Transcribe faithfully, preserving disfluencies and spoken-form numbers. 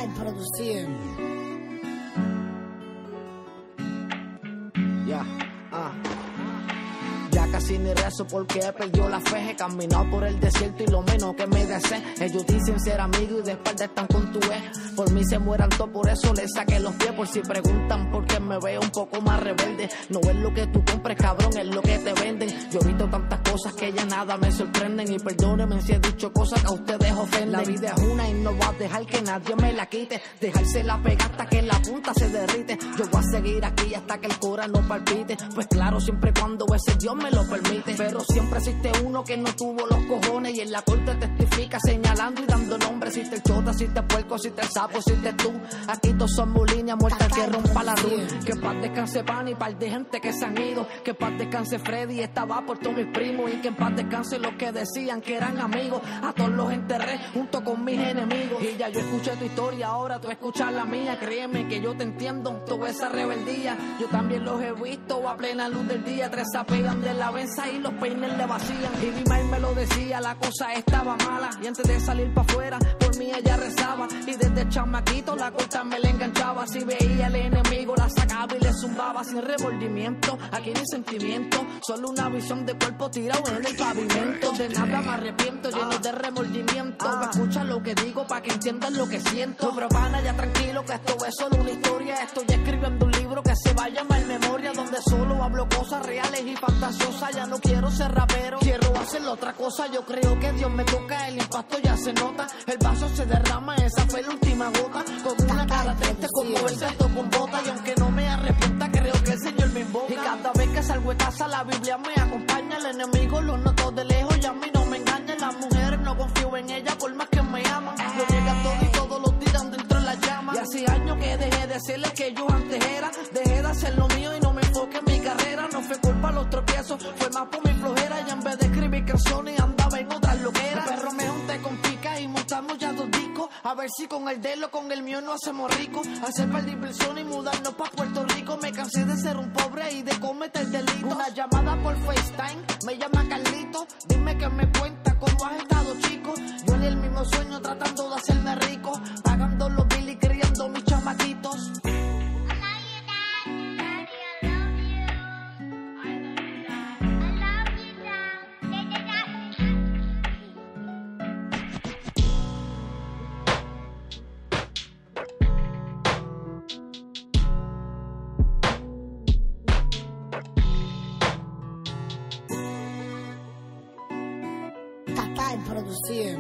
Tatay produciendo. Ya, yeah, ah. Ya casi ni rezo porque he perdido la fe. He caminado por el desierto y lo menos que me desee. Ellos dicen ser amigos y de espalda están con tu ex. Por mí se mueran todos, por eso les saqué los pies. Por si preguntan por qué me veo un poco más rebelde. No es lo que tú compres, cabrón, es lo que te venden. Yo he visto tantas cosas que ya nada me sorprenden. Y perdónenme si he dicho cosas que a ustedes ofenden. La vida es una y no voy a dejar que nadie me la quite. Dejársela pegar hasta que la punta se derrite. Yo voy a seguir aquí hasta que el corazón no palpite. Pues claro, siempre cuando ese Dios me lo permite. Pero siempre existe uno que no tuvo los cojones. Y en la corte testifica señalando y dando nombres. Si te el chota, si te puerco, si te sapo, si te tú. Aquí todos somos líneas muertas que rompa la luz. Que paz descanse Pan y par de gente que se han ido. Que paz descanse Freddy, estaba por todos mis primos. Y que en paz descanse los que decían que eran amigos. A todos los enterré junto con mis enemigos. Y ya yo escuché tu historia, ahora tú escuchas la mía. Créeme que yo te entiendo, toda esa rebeldía. Yo también los he visto a plena luz del día. Tres se apegan de la benza y los peines le vacían. Y mi maíz me lo decía, la cosa estaba mala. Y antes de salir pa' afuera, por mí ella rezaba. Y desde chamaquito la corta me le enganchaba. Si veía al enemigo, la sacaba y le zumbaba. Sin remordimiento, aquí ni sentimiento. Solo una visión de cuerpo tirado en el pavimento. De nada me arrepiento, lleno de remordimiento. Escucha lo que digo pa' que entiendan lo que siento. Pero pana, ya tranquilo que esto es solo una historia. Estoy escribiendo un libro que se va a llamar Memoria, donde solo hablo cosas reales y fantasiosas. Ya no quiero ser rapero, quiero hacer otra cosa. Yo creo que Dios me toca, el impacto ya se nota. El vaso se derrama, esa fue la última gota. Con una cara triste como el santo con bota. Y aunque no me arrepienta, creo que el Señor me invoca. Y cada vez que salgo de casa la Biblia me acompaña. El enemigo lo noto de lejos y a mí no me engaña. Las mujeres no confío en ellas por más que me aman. Lo niegan todo y todos lo tiran dentro de la llama. Y hace años que dejé de serles que yo antes era. Dejé de hacer lo mío y no me enfoqué en mi carrera. No fue culpa de los tropiezos, fue más por mi flojera. Y en vez de escribir canciones andaba en otras loqueras. Perro me junté con pica y montamos ya dos discos. A ver si con el de él o con el mío no hacemos rico. Hacer par de inversiones y mudarnos pa' Puerto Rico. Me cansé de ser un pobre y de cometer delito. Una llamada por FaceTime, me llama Carlito. Dime que me cuenta cómo has estado, chico. Yo en el mismo sueño tratando de hacerme rico. Pagando los bills y criando mis chamaquitos. Tatay produciendo.